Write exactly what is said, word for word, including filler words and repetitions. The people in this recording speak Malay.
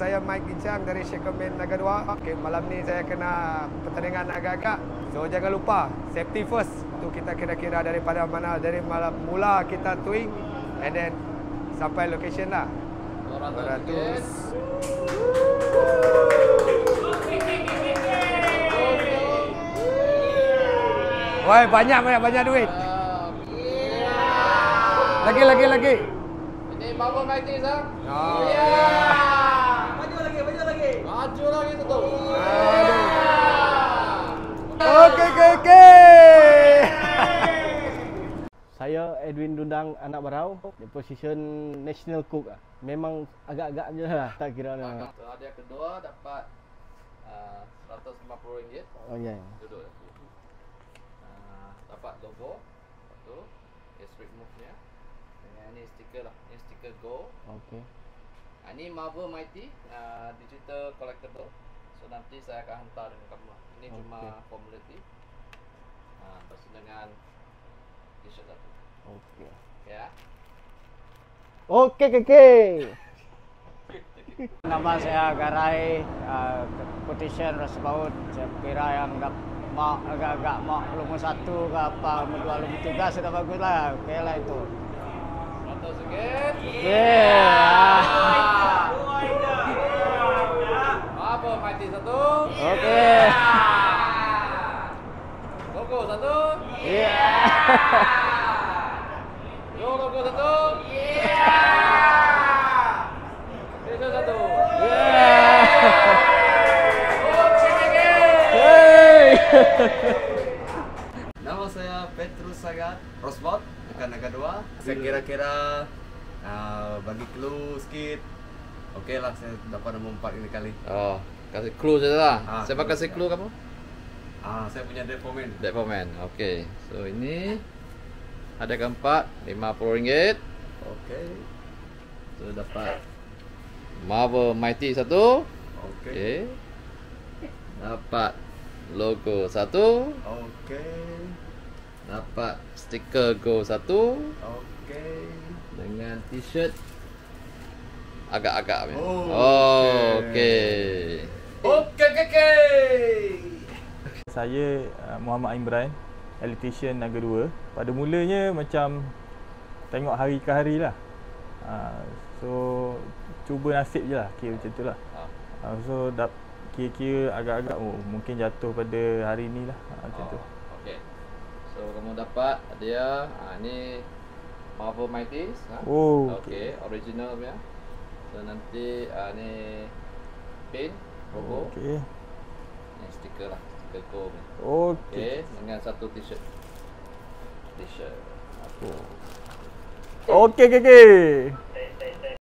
saya Mike Gincang dari Shakerman Naga dua. Okay, malam ni saya kena pertandingan agak-agak. So jangan lupa safety first. Tu kita kira-kira daripada mana dari malam mula kita twing and then sampai location lah. dua ratus. Woi, banyak banyak banyak duit. Lagi lagi lagi. Ini Baba Mighty sah. Oh. Ya. Maju lagi, maju lagi. Maju lagi tu tu. Okey okey okey. Saya Edwin Dundang anak Barau, di posisi national cook. Memang agak-agak je lah, tak kira lah. So, hadiah kedua dapat uh, seratus lima puluh ringgit. Oh ya. Yeah. Duduk lagi. Uh, dapat logo. Satu. Street move-nya. Dengan ni stiker lah. Ni stiker Go. Okey. Uh, ini Marvel Mighty uh, digital collectible. So nanti saya akan hantar dengan kamu lah. Ini okay. Cuma formality. Uh, bersama dengan t-shirt satu. Okey. Ya. Okey, okey, okey. Nama saya Garai, uh, competition Rasabaut. Saya kira yang dah mak agak-agak mak nombor satu ke apa, nombor dua, nombor tiga sudah bagus lah. Okey lah itu. Seratus ringgit. Yeah. Apa Mighty satu? Okey. Logo satu. Yeah. Logo satu. T-shirt satu. Nama saya Petrus Sagat, Rosbot, dekat Naga dua. Saya kira-kira uh, bagi clue sikit. Okey lah, saya dapat nombor empat ini kali. Oh, kasih clue saja lah. Ah, Siapa clue kasih saja. clue kamu? Ah, saya punya Deadpoolman. Deadpoolman. Okey. So ini ada keempat lima puluh ringgit. Okey. So dapat Marvel Mighty satu. Okey. Okey. Dapat logo satu. Okey. Dapat stiker Go satu. Okey. Dengan t-shirt agak-agak. Oh, Oh, okey. okey. Okey, okey, okey. Saya uh, Muhammad Imran, electrician Naga dua. Pada mulanya macam tengok hari ke hari lah. Uh, so cuba nasib je lah, kira macam tu lah. Uh, so dap, kira-kira agak-agak oh, mungkin jatuh pada hari ni lah, uh, macam Oh, tu. okey. So kamu dapat dia, ha, ni Marvel Mighty. Ha? Oh, okey, original punya. So nanti uh, ni pin, logo. Okey. Ni stiker lah, stiker Go ni. Okey. Okey, dengan satu t-shirt. T-shirt. Okey, okey, okey.